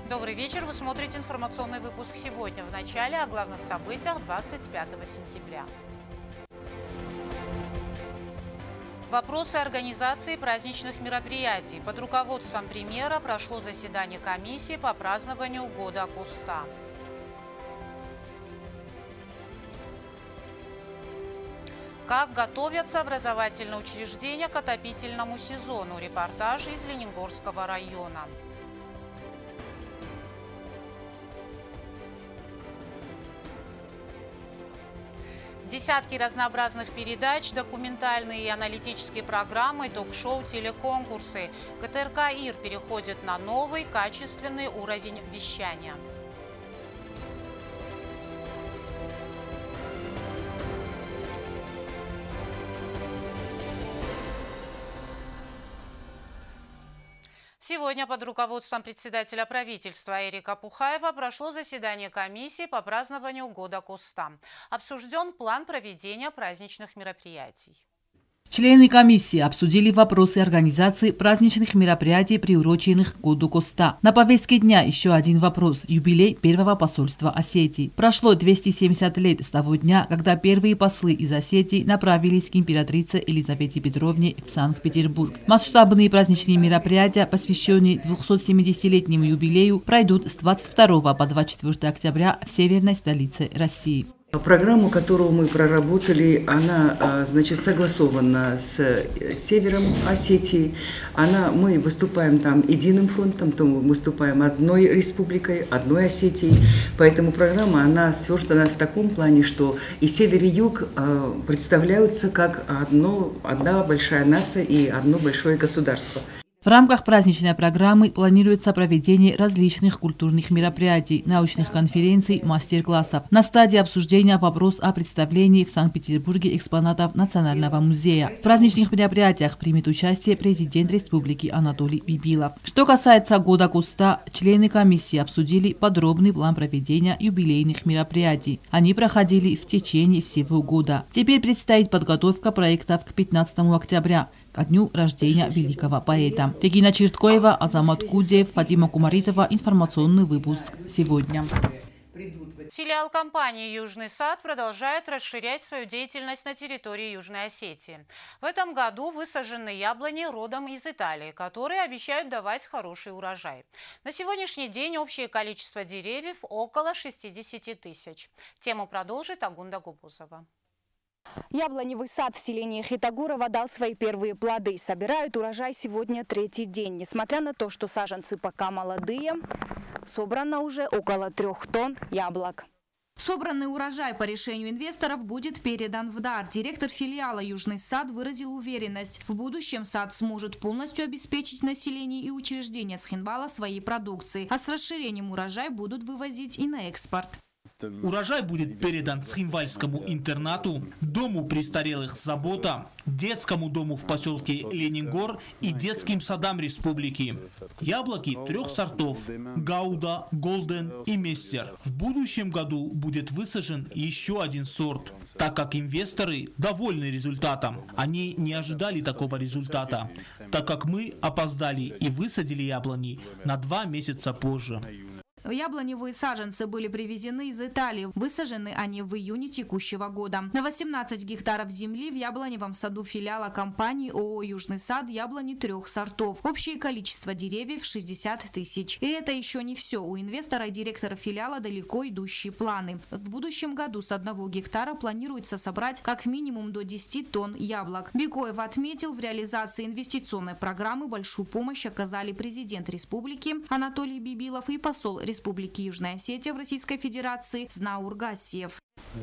Добрый вечер. Вы смотрите информационный выпуск сегодня. В начале о главных событиях 25 сентября. Вопросы организации праздничных мероприятий. Под руководством премьера прошло заседание комиссии по празднованию Года Куста. Как готовятся образовательные учреждения к отопительному сезону? Репортаж из Лениногорского района. Десятки разнообразных передач, документальные и аналитические программы, ток-шоу, телеконкурсы. КТРК ИР переходит на новый качественный уровень вещания. Сегодня под руководством председателя правительства Эрика Пухаева прошло заседание комиссии по празднованию Года Куста. Обсужден план проведения праздничных мероприятий. Члены комиссии обсудили вопросы организации праздничных мероприятий, приуроченных к Году Куста. На повестке дня еще один вопрос – юбилей первого посольства Осетии. Прошло 270 лет с того дня, когда первые послы из Осетии направились к императрице Елизавете Петровне в Санкт-Петербург. Масштабные праздничные мероприятия, посвященные 270-летнему юбилею, пройдут с 22 по 24 октября в северной столице России. Программу, которую мы проработали, она, согласована с севером Осетии. Мы выступаем там единым фронтом, то мы выступаем одной республикой, одной Осетией. Поэтому программа, она сверстана в таком плане, что и север, и юг представляются как одна большая нация и одно большое государство. В рамках праздничной программы планируется проведение различных культурных мероприятий, научных конференций, мастер-классов. На стадии обсуждения вопрос о представлении в Санкт-Петербурге экспонатов Национального музея. В праздничных мероприятиях примет участие президент республики Анатолий Бибилов. Что касается Года Куста, члены комиссии обсудили подробный план проведения юбилейных мероприятий. Они проходили в течение всего года. Теперь предстоит подготовка проектов к 15 октября. Ко дню рождения великого поэта. Регина Черткоева, Азамат Кудзев, Фатима Кумаритова. Информационный выпуск сегодня. Филиал компании «Южный сад» продолжает расширять свою деятельность на территории Южной Осетии. В этом году высажены яблони родом из Италии, которые обещают давать хороший урожай. На сегодняшний день общее количество деревьев около 60 тысяч. Тему продолжит Агунда Губузова. Яблоневый сад в селении Хитагурово дал свои первые плоды. Собирают урожай сегодня третий день. Несмотря на то, что саженцы пока молодые, собрано уже около 3 тонн яблок. Собранный урожай по решению инвесторов будет передан в дар. Директор филиала «Южный сад» выразил уверенность. В будущем сад сможет полностью обеспечить население и учреждения Цхинвала своей продукцией. А с расширением урожай будут вывозить и на экспорт. Урожай будет передан Цхинвальскому интернату, дому престарелых «Забота», детскому дому в поселке Лениногор и детским садам республики. Яблоки 3 сортов – Гауда, Голден и Местер. В будущем году будет высажен еще один сорт, так как инвесторы довольны результатом. Они не ожидали такого результата, так как мы опоздали и высадили яблони на 2 месяца позже. Яблоневые саженцы были привезены из Италии. Высажены они в июне текущего года. На 18 гектаров земли в яблоневом саду филиала компании ООО «Южный сад» яблони 3 сортов. Общее количество деревьев 60 тысяч. И это еще не все. У инвестора и директора филиала далеко идущие планы. В будущем году с 1 гектара планируется собрать как минимум до 10 тонн яблок. Бикоев отметил, в реализации инвестиционной программы большую помощь оказали президент республики Анатолий Бибилов и посол Республики Южная Осетия в Российской Федерации Знаур Гассиев.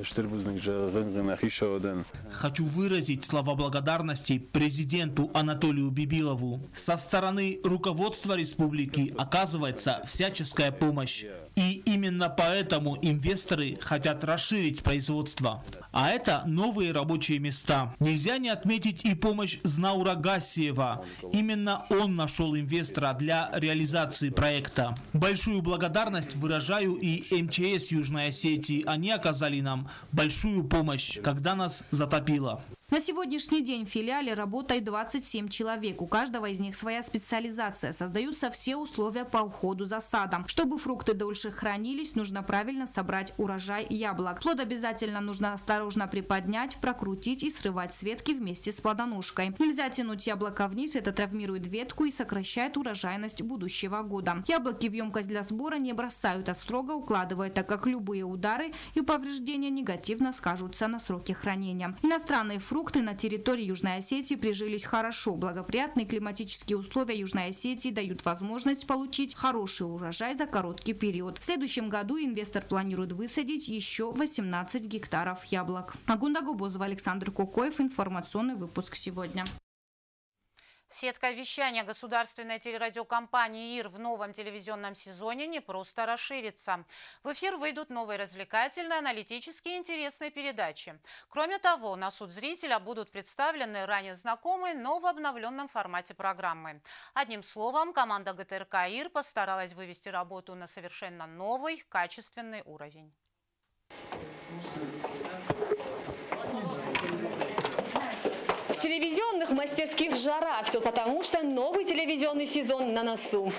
Хочу выразить слова благодарности президенту Анатолию Бибилову. Со стороны руководства республики оказывается всяческая помощь. И именно поэтому инвесторы хотят расширить производство. А это новые рабочие места. Нельзя не отметить и помощь Знаура Гассиева. Именно он нашел инвестора для реализации проекта. Большую благодарность выражаю и МЧС Южной Осетии. Они оказали нам большую помощь, когда нас затопило. На сегодняшний день в филиале работает 27 человек. У каждого из них своя специализация. Создаются все условия по уходу за садом. Чтобы фрукты дольше хранились, нужно правильно собрать урожай яблок. Плод обязательно нужно осторожно приподнять, прокрутить и срывать с ветки вместе с плодоножкой. Нельзя тянуть яблоко вниз, это травмирует ветку и сокращает урожайность будущего года. Яблоки в емкость для сбора не бросают, а строго укладывают, так как любые удары и повреждения негативно скажутся на сроке хранения. Иностранные фрукты на территории Южной Осетии прижились хорошо. Благоприятные климатические условия Южной Осетии дают возможность получить хороший урожай за короткий период. В следующем году инвестор планирует высадить еще 18 гектаров яблок. Агунда Губозова, Александр Кукоев. Информационный выпуск сегодня. Сетка вещания государственной телерадиокомпании ИР в новом телевизионном сезоне не просто расширится. В эфир выйдут новые развлекательные, аналитические и интересные передачи. Кроме того, на суд зрителя будут представлены ранее знакомые, но в обновленном формате программы. Одним словом, команда ГТРК ИР постаралась вывести работу на совершенно новый, качественный уровень. В телевизионных мастерских жара. Все потому, что новый телевизионный сезон на носу.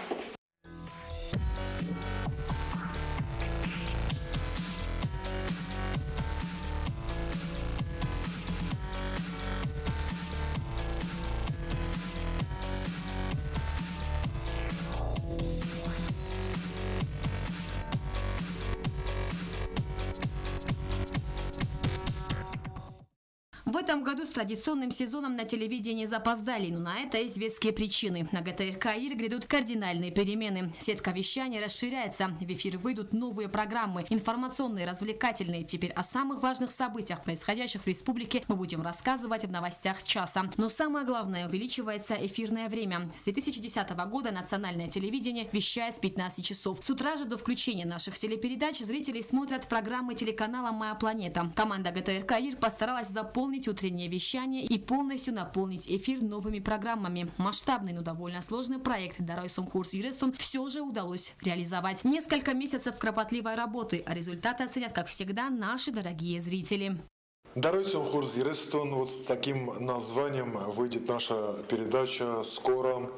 В этом году с традиционным сезоном на телевидении запоздали, но на это есть веские причины. На ГТРК ИР грядут кардинальные перемены. Сетка вещания расширяется, в эфир выйдут новые программы, информационные, развлекательные. Теперь о самых важных событиях, происходящих в республике, мы будем рассказывать в новостях часа. Но самое главное, увеличивается эфирное время. С 2010 года национальное телевидение вещает с 15 часов. С утра же до включения наших телепередач зрители смотрят программы телеканала «Моя планета». Команда ГТРК ИР постаралась заполнить утреннее вещание и полностью наполнить эфир новыми программами. Масштабный, но довольно сложный проект «Дарой Сомкурс Юрестон» все же удалось реализовать. Несколько месяцев кропотливой работы, а результаты оценят, как всегда, наши дорогие зрители. Дарой Сомкурс Юрестон, вот с таким названием выйдет наша передача скоро.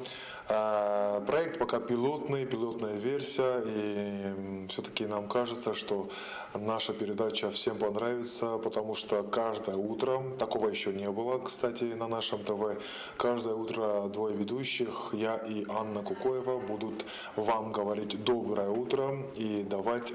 Проект пока пилотная версия, и все-таки нам кажется, что наша передача всем понравится, потому что каждое утро, такого еще не было, кстати, на нашем ТВ, каждое утро двое ведущих, я и Анна Кукоева, будут вам говорить доброе утро и давать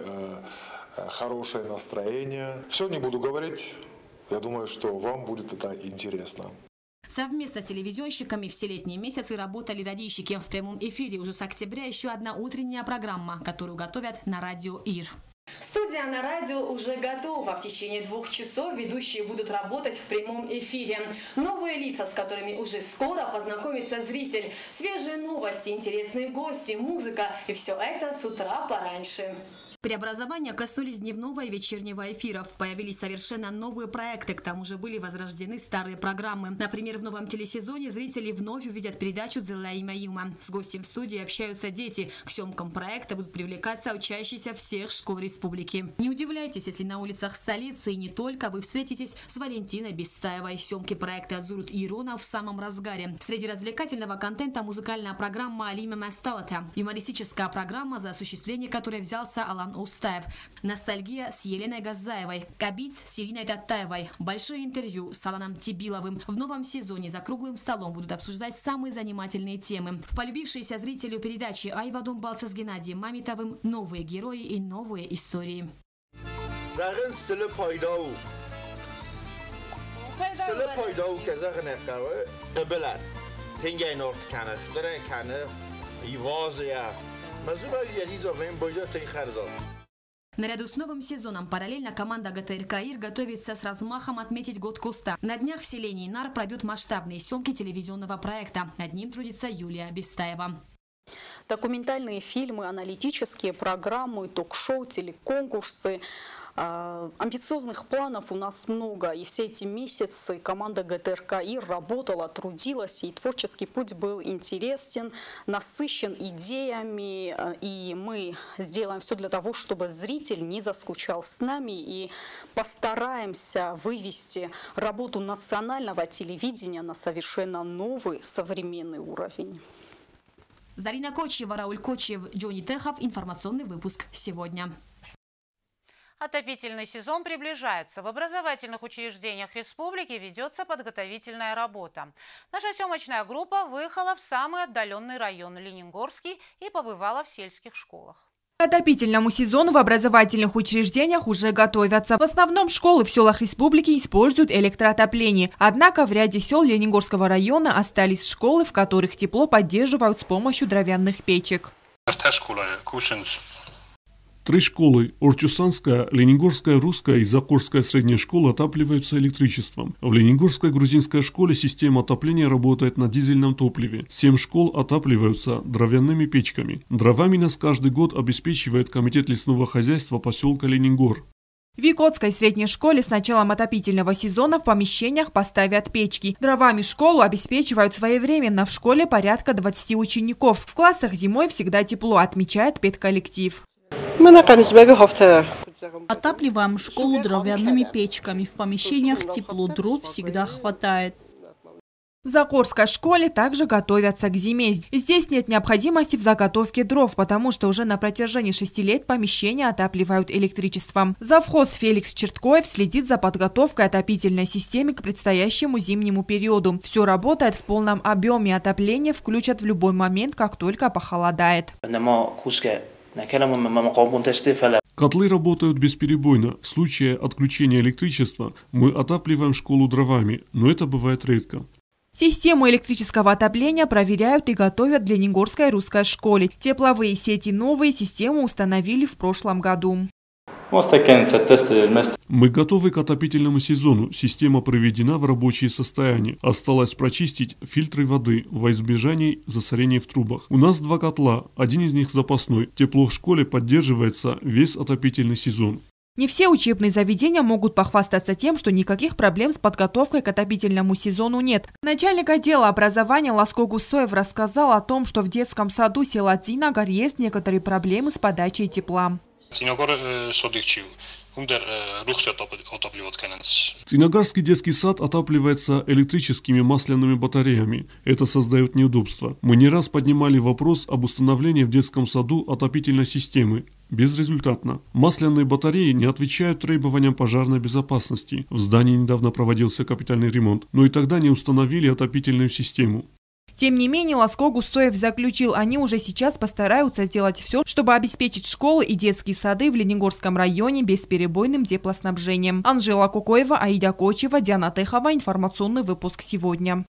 хорошее настроение. Все не буду говорить, я думаю, что вам будет это интересно. Совместно с телевизионщиками все летние месяцы работали радийщики. В прямом эфире уже с октября еще одна утренняя программа, которую готовят на радио ИР. Студия на радио уже готова. В течение 2 часов ведущие будут работать в прямом эфире. Новые лица, с которыми уже скоро познакомится зритель. Свежие новости, интересные гости, музыка. И все это с утра пораньше. Преобразования коснулись дневного и вечернего эфиров. Появились совершенно новые проекты, к тому же были возрождены старые программы. Например, в новом телесезоне зрители вновь увидят передачу «Дзелайма Юма». С гостем в студии общаются дети. К съемкам проекта будут привлекаться учащиеся всех школ республики. Не удивляйтесь, если на улицах столицы и не только вы встретитесь с Валентиной Бестаевой. Съемки проекта «Адзурут Ирона» в самом разгаре. Среди развлекательного контента музыкальная программа «Алима Масталата». Юмористическая программа, за осуществление которой взялся Алан Устаев. Ностальгия с Еленой Газаевой. Кабиц с Ириной Татаевой. Большое интервью с Аланом Тибиловым. В новом сезоне за круглым столом будут обсуждать самые занимательные темы. В полюбившейся зрителю передачи «Айва Домбалца» с Геннадием Мамитовым новые герои и новые истории. Наряду с новым сезоном параллельно команда ГТРК ИР готовится с размахом отметить год Куста. На днях в селении Нар пройдут масштабные съемки телевизионного проекта. Над ним трудится Юлия Бестаева. документальные фильмы, аналитические программы, ток-шоу, телеконкурсы. Амбициозных планов у нас много, и все эти месяцы команда ГТРК-ИР работала, трудилась, и творческий путь был интересен, насыщен идеями, и мы сделаем все для того, чтобы зритель не заскучал с нами, и постараемся вывести работу национального телевидения на совершенно новый современный уровень. Зарина Кочева, Рауль Кочев, Джонни Техов. Информационный выпуск сегодня. Отопительный сезон приближается. В образовательных учреждениях республики ведется подготовительная работа. Наша съемочная группа выехала в самый отдаленный район Ленингорский и побывала в сельских школах. К отопительному сезону в образовательных учреждениях уже готовятся. В основном школы в селах республики используют электроотопление. Однако в ряде сел Ленингорского района остались школы, в которых тепло поддерживают с помощью дровяных печек. 3 школы – Орчусанская, Ленингорская русская и Закорская средняя школа отапливаются электричеством. В Ленингорской грузинской школе система отопления работает на дизельном топливе. 7 школ отапливаются дровяными печками. Дровами нас каждый год обеспечивает Комитет лесного хозяйства поселка Ленингор. В Викотской средней школе с началом отопительного сезона в помещениях поставят печки. Дровами школу обеспечивают своевременно. В школе порядка 20 учеников. В классах зимой всегда тепло, отмечает педколлектив. Отапливаем школу дровяными печками. В помещениях тепло, дров всегда хватает. В Закорской школе также готовятся к зиме. Здесь нет необходимости в заготовке дров, потому что уже на протяжении 6 лет помещения отапливают электричеством. Завхоз Феликс Черткоев следит за подготовкой отопительной системы к предстоящему зимнему периоду. Все работает в полном объеме. Отопление включат в любой момент, как только похолодает. Котлы работают бесперебойно. В случае отключения электричества мы отапливаем школу дровами, но это бывает редко. Систему электрического отопления проверяют и готовят в Ленингорской русской школе. Тепловые сети новые, систему установили в прошлом году. Мы готовы к отопительному сезону. Система проведена в рабочее состояние. Осталось прочистить фильтры воды во избежание засорения в трубах. У нас 2 котла, один из них запасной. Тепло в школе поддерживается весь отопительный сезон. Не все учебные заведения могут похвастаться тем, что никаких проблем с подготовкой к отопительному сезону нет. Начальник отдела образования Ласко Гусоев рассказал о том, что в детском саду села Цинагар есть некоторые проблемы с подачей тепла. Цинагарский детский сад отапливается электрическими масляными батареями. Это создает неудобства. Мы не раз поднимали вопрос об установлении в детском саду отопительной системы. Безрезультатно. Масляные батареи не отвечают требованиям пожарной безопасности. В здании недавно проводился капитальный ремонт, но и тогда не установили отопительную систему. Тем не менее, Ласко Гусоев заключил, они уже сейчас постараются сделать все, чтобы обеспечить школы и детские сады в Ленингорском районе бесперебойным теплоснабжением. Анжела Кукоева, Аида Кочева, Диана Техова. Информационный выпуск сегодня.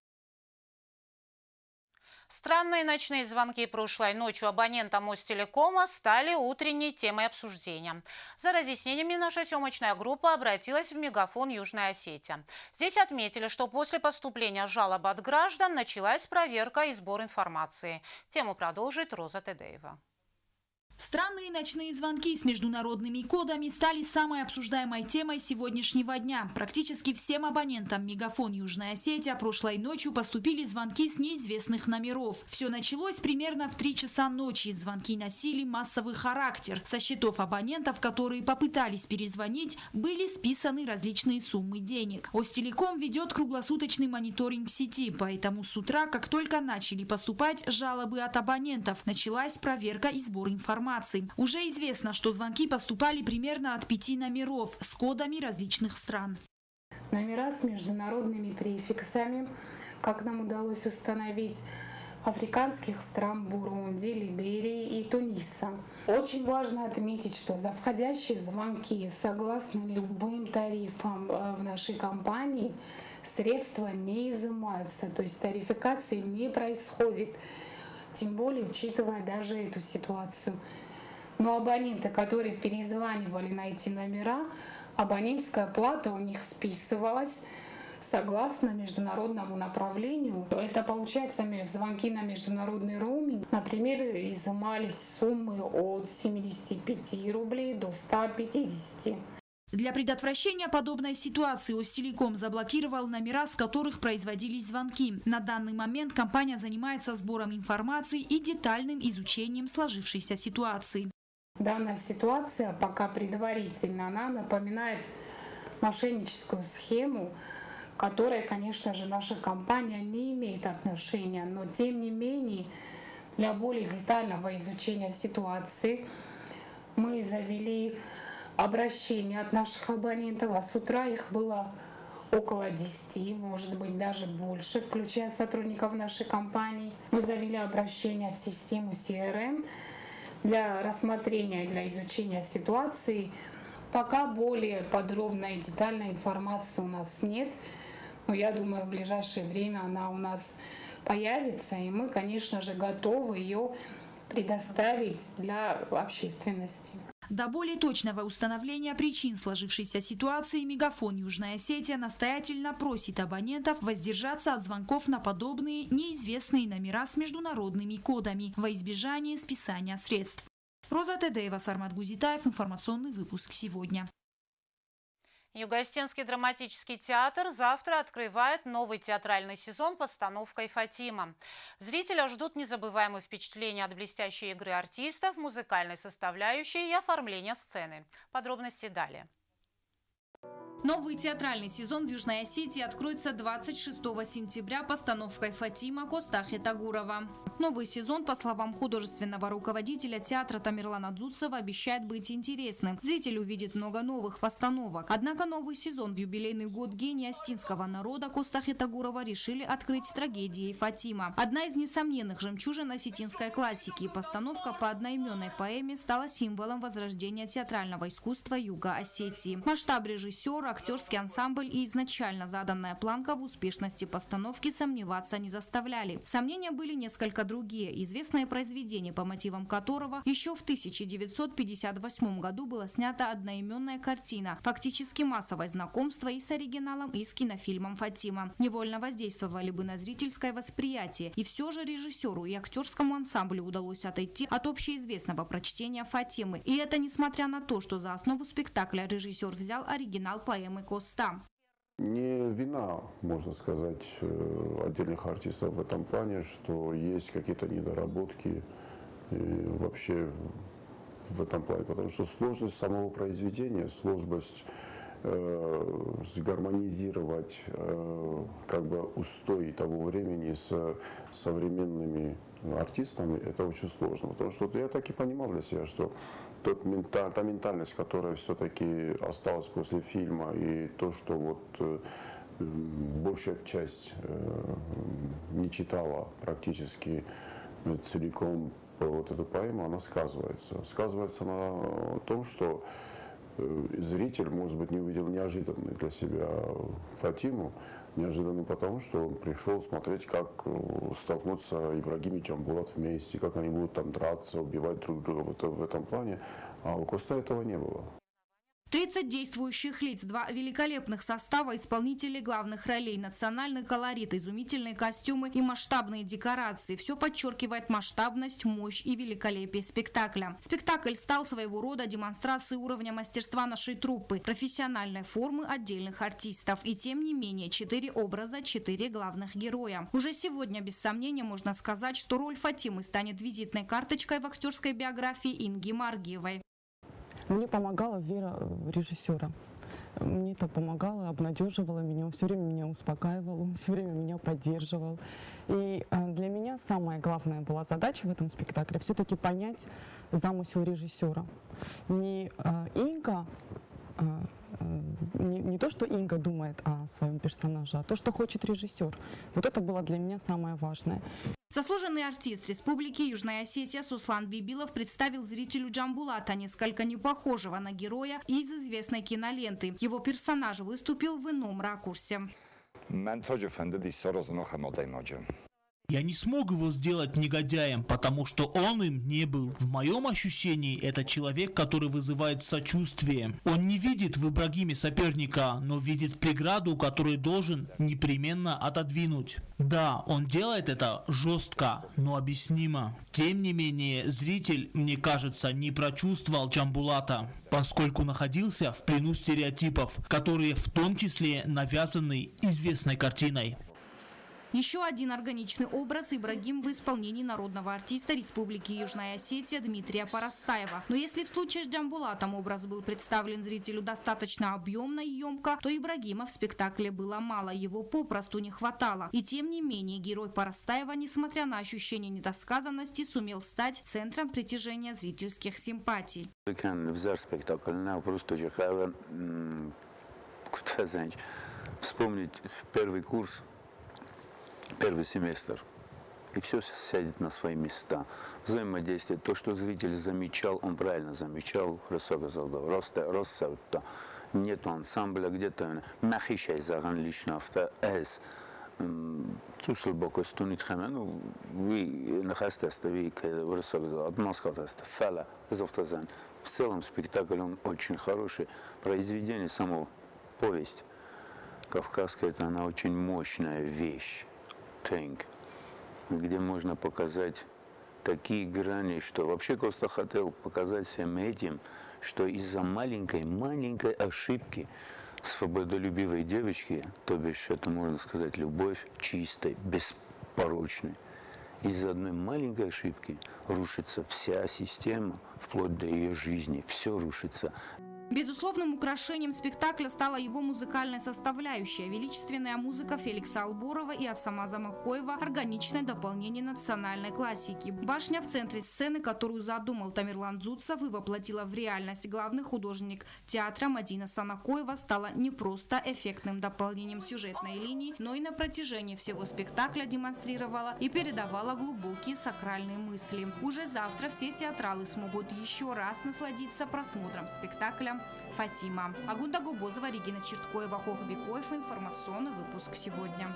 Странные ночные звонки прошлой ночью абонента Мостелекома стали утренней темой обсуждения. За разъяснениями наша съемочная группа обратилась в Мегафон Южной Осетии. Здесь отметили, что после поступления жалоб от граждан началась проверка и сбор информации. Тему продолжит Роза Тедеева. Странные ночные звонки с международными кодами стали самой обсуждаемой темой сегодняшнего дня. Практически всем абонентам Мегафон Южная Осетия прошлой ночью поступили звонки с неизвестных номеров. Все началось примерно в 3 часа ночи. Звонки носили массовый характер. Со счетов абонентов, которые попытались перезвонить, были списаны различные суммы денег. Остелеком ведет круглосуточный мониторинг сети, поэтому с утра, как только начали поступать жалобы от абонентов, началась проверка и сбор информации. Уже известно, что звонки поступали примерно от 5 номеров с кодами различных стран. Номера с международными префиксами, как нам удалось установить, африканских стран Бурунди, Либерии и Туниса. Очень важно отметить, что за входящие звонки, согласно любым тарифам в нашей компании, средства не изымаются, то есть тарификации не происходит. Тем более, учитывая даже эту ситуацию. Но абоненты, которые перезванивали на эти номера, абонентская плата у них списывалась. согласно международному направлению. Это получается звонки на международный роуминг. Например, изымались суммы от 75 рублей до 150. Для предотвращения подобной ситуации Остелеком заблокировал номера, с которых производились звонки. На данный момент компания занимается сбором информации и детальным изучением сложившейся ситуации. Данная ситуация пока предварительно, она напоминает мошенническую схему, к которой, конечно же, наша компания не имеет отношения. Но тем не менее, для более детального изучения ситуации мы завели обращения от наших абонентов, а с утра их было около 10, может быть даже больше, включая сотрудников нашей компании. Мы завели обращение в систему CRM для рассмотрения, для изучения ситуации. Пока более подробной и детальной информации у нас нет, но я думаю, в ближайшее время она у нас появится, и мы, конечно же, готовы ее предоставить для общественности. До более точного установления причин сложившейся ситуации Мегафон Южная Осетия настоятельно просит абонентов воздержаться от звонков на подобные неизвестные номера с международными кодами во избежание списания средств. Роза Тедеева, Сармат Гузитаев. Информационный выпуск сегодня. Юго-Осетинский драматический театр завтра открывает новый театральный сезон постановкой «Фатима». Зрителя ждут незабываемые впечатления от блестящей игры артистов, музыкальной составляющей и оформления сцены. Подробности далее. Новый театральный сезон в Южной Осетии откроется 26 сентября постановкой «Фатима» Костахи Тагурова. Новый сезон, по словам художественного руководителя театра Тамерлана Дзуцева, обещает быть интересным. Зритель увидит много новых постановок. Однако новый сезон в юбилейный год гения осетинского народа Костахи Тагурова решили открыть трагедией «Фатима». Одна из несомненных жемчужин осетинской классики. Постановка по одноименной поэме стала символом возрождения театрального искусства Юга Осетии. Масштаб режиссера, актерский ансамбль и изначально заданная планка в успешности постановки сомневаться не заставляли. Сомнения были несколько другие. Известное произведение, по мотивам которого еще в 1958 году была снята одноименная картина. Фактически массовое знакомство и с оригиналом, и с кинофильмом «Фатима». Невольно воздействовали бы на зрительское восприятие. И все же режиссеру и актерскому ансамблю удалось отойти от общеизвестного прочтения «Фатимы». И это несмотря на то, что за основу спектакля режиссер взял оригинал поэмы Коста. Не вина, можно сказать, отдельных артистов в этом плане, что есть какие-то недоработки вообще в этом плане, потому что сложность самого произведения, сложность сгармонизировать как бы устой того времени с современными артистами, это очень сложно. Потому что я так и понимал для себя, что та ментальность, которая все-таки осталась после фильма, и то, что вот большая часть не читала практически целиком вот эту поэму, она сказывается. Сказывается на том, что зритель, может быть, не увидел неожиданный для себя Фатиму, неожиданный потому, что он пришел смотреть, как столкнутся Ибрагим и Джамбулат вместе, как они будут там драться, убивать друг друга в этом плане, а у Коста этого не было. 30 действующих лиц, 2 великолепных состава, исполнителей главных ролей, национальный колорит, изумительные костюмы и масштабные декорации. Все подчеркивает масштабность, мощь и великолепие спектакля. Спектакль стал своего рода демонстрацией уровня мастерства нашей труппы, профессиональной формы отдельных артистов. И тем не менее, 4 образа, 4 главных героя. Уже сегодня, без сомнения, можно сказать, что роль Фатимы станет визитной карточкой в актерской биографии Инги Маргиевой. Мне помогала вера режиссера. Мне это помогало, обнадеживало меня, он все время меня успокаивал, он все время меня поддерживал. И для меня самая главная была задача в этом спектакле все-таки понять замысел режиссера. Не Инга, не то, что Инга думает о своем персонаже, а то, что хочет режиссер. Вот это было для меня самое важное. Заслуженный артист Республики Южная Осетия Суслан Бибилов представил зрителю Джамбулата, несколько не похожего на героя из известной киноленты. Его персонаж выступил в ином ракурсе. Я не смог его сделать негодяем, потому что он им не был. В моем ощущении это человек, который вызывает сочувствие. Он не видит в Ибрагиме соперника, но видит преграду, которую должен непременно отодвинуть. Да, он делает это жестко, но объяснимо. Тем не менее, зритель, мне кажется, не прочувствовал Джамбулата, поскольку находился в плену стереотипов, которые в том числе навязаны известной картиной. Еще один органичный образ Ибрагим в исполнении народного артиста Республики Южная Осетия Дмитрия Парастаева. Но если в случае с Джамбулатом образ был представлен зрителю достаточно объемно и емко, то Ибрагима в спектакле было мало, его попросту не хватало. И тем не менее герой Парастаева, несмотря на ощущение недосказанности, сумел стать центром притяжения зрительских симпатий. Вспомнить первый курс, первый семестр, и все сядет на свои места. Взаимодействие, то, что зритель замечал, он правильно замечал, нет ансамбля, где-то махишай заган лично авто эс. Цусл бокостунит хэмэн, ви нахастеста, ви отмаскатеста, фэла, зофтазан. В целом спектакль он очень хороший. Произведение, само повесть кавказская, это она очень мощная вещь. Где можно показать такие грани, что вообще Коста хотел показать всем этим, что из-за маленькой ошибки свободолюбивой девочки, то бишь это можно сказать любовь чистой, беспорочной, из-за одной маленькой ошибки рушится вся система, вплоть до ее жизни, все рушится. Безусловным украшением спектакля стала его музыкальная составляющая. Величественная музыка Феликса Алборова и Асамаза Макоева – органичное дополнение национальной классики. Башня в центре сцены, которую задумал Тамерлан Дзуцев и воплотила в реальность главный художник театра Мадина Санакоева, стала не просто эффектным дополнением сюжетной линии, но и на протяжении всего спектакля демонстрировала и передавала глубокие сакральные мысли. Уже завтра все театралы смогут еще раз насладиться просмотром спектакля «Фатима». Агунда Губозова, Регина Черткоева, Хохбекоев. Информационный выпуск сегодня.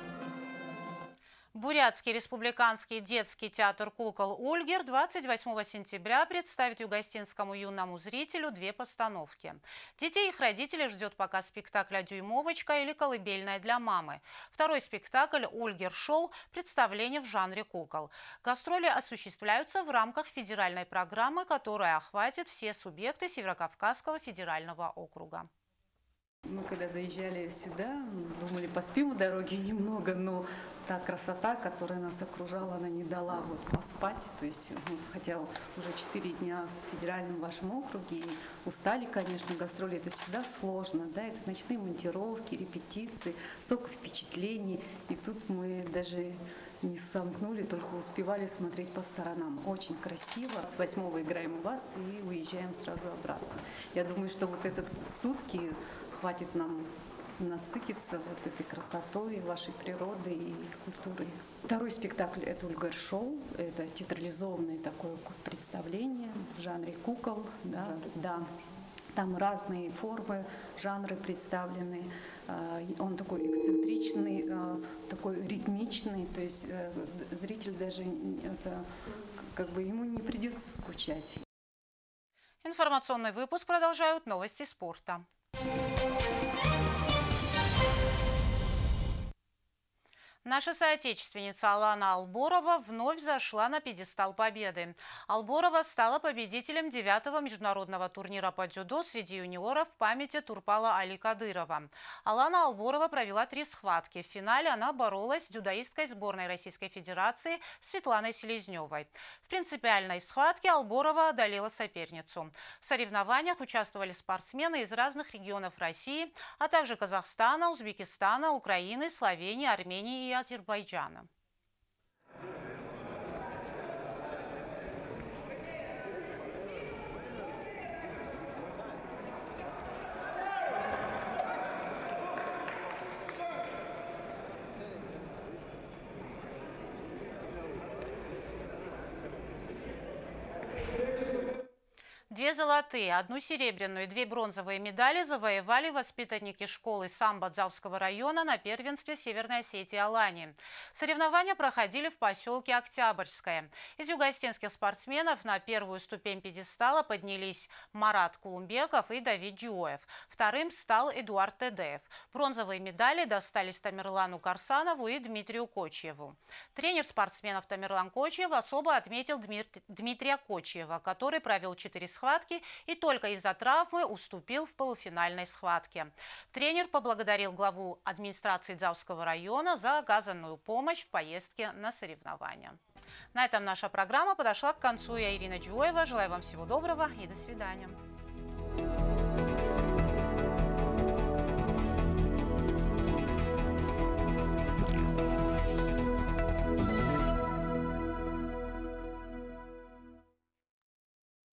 Бурятский республиканский детский театр кукол «Ульгер» 28 сентября представит югостинскому юному зрителю 2 постановки. Детей и их родителей ждет показ спектакля «Дюймовочка» или «Колыбельная для мамы». Второй спектакль «Ульгер-шоу» – представление в жанре кукол. Гастроли осуществляются в рамках федеральной программы, которая охватит все субъекты Северокавказского федерального округа. Мы когда заезжали сюда, думали, поспим в дороге немного, но та красота, которая нас окружала, она не дала поспать. То есть, хотя уже 4 дня в федеральном вашем округе, и устали, конечно, гастроли, это всегда сложно, да, это ночные монтировки, репетиции, столько впечатлений, и тут мы даже не сомкнули, только успевали смотреть по сторонам. Очень красиво. С 8-го играем у вас и уезжаем сразу обратно. Я думаю, что вот этот сутки хватит нам насытиться вот этой красотой вашей природы и культуры. Второй спектакль – это «Ульгер-шоу». Это театрализованное такое представление в жанре кукол. Да. Там разные формы, жанры представлены. Он такой эксцентричный, такой ритмичный. То есть зритель даже ему не придется скучать. Информационный выпуск продолжают новости спорта. Наша соотечественница Алана Алборова вновь зашла на пьедестал победы. Алборова стала победителем 9-го международного турнира по дзюдо среди юниоров в памяти Турпала Али Кадырова. Алана Алборова провела 3 схватки. В финале она боролась с дзюдоисткой сборной Российской Федерации Светланой Селезневой. В принципиальной схватке Алборова одолела соперницу. В соревнованиях участвовали спортсмены из разных регионов России, а также Казахстана, Узбекистана, Украины, Словении, Армении и Азербайджана. 2 золотые, 1 серебряную и 2 бронзовые медали завоевали воспитанники школы самбо Дзавского района на первенстве Северной Осетии Алании. Соревнования проходили в поселке Октябрьское. Из югостенских спортсменов на первую ступень пьедестала поднялись Марат Кулумбеков и Давид Джуоев. Вторым стал Эдуард Тедеев. Бронзовые медали достались Тамерлану Карсанову и Дмитрию Кочьеву. Тренер спортсменов Тамерлан Кочьев особо отметил Дмитрия Кочьева, который провел 4 схватки и только из-за травмы уступил в полуфинальной схватке. Тренер поблагодарил главу администрации Дзавского района за оказанную помощь в поездке на соревнования. На этом наша программа подошла к концу. Я Ирина Джуева. Желаю вам всего доброго и до свидания.